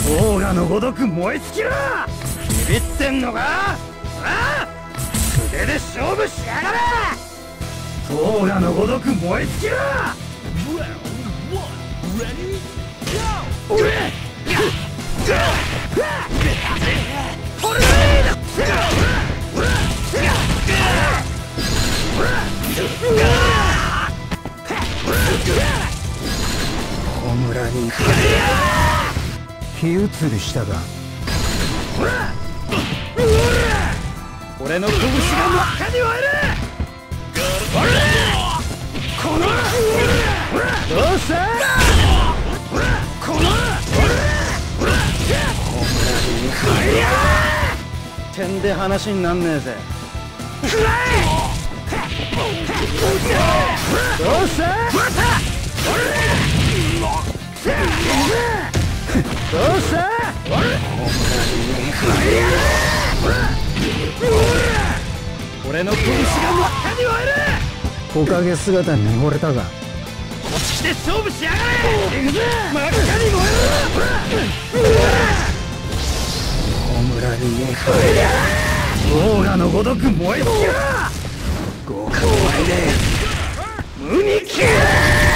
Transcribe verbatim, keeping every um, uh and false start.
オーガのごとく燃え尽きろ。ビビってんのか。ああ、素手で勝負しやがれ。オーガのごとく燃え尽きろ。小村に火移りしたが、俺の拳が真っ赤に割れる。このどうした。この点で話になんねえぜ。どうした。どうした。俺の拳が真っ赤に割れる。木陰姿に惚れたが、こっちで勝負しやがれ。行くぜ。真っ赤に燃える。小村にオーガのごとく燃え尽きろ。豪華の前で無に消える。